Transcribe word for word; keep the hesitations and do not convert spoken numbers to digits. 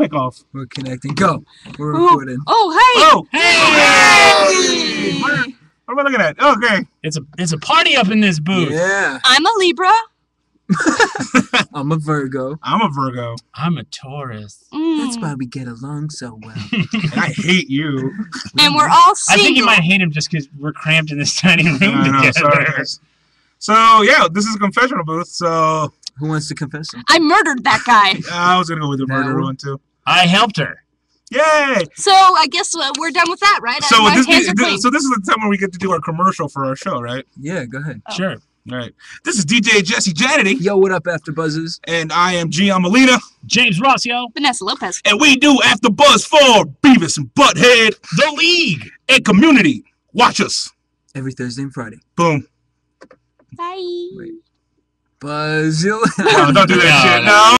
pick off. We're connecting. Go. We're recording. Oh, hey. Oh, hey. What, what am I looking at? Okay. It's a it's a party up in this booth. Yeah. I'm a Libra. I'm a Virgo. I'm a Virgo. I'm a Taurus. Mm. That's why we get along so well. And I hate you. And we're all single. I think you might hate him just because we're cramped in this tiny room I know, together. sorry, guys. So, yeah, this is a confessional booth, so... Who wants to confess him? I murdered that guy. I was going to go with the murder No. one, too. I helped her. Yay! So I guess uh, we're done with that, right? So My this, hands are this, clean. so this is the time where we get to do our commercial for our show, right? Yeah, go ahead. Oh. Sure. All right. This is D J Jesse Janedy, Yo, what up, AfterBuzzers? and I am Gian Molina, James Rossio. Vanessa Lopez. and we do AfterBuzz for Beavis and Butthead The League. and Community. Watch us. Every Thursday and Friday. Boom. Bye. Wait. Buzz. No, don't do that No, shit. no. No.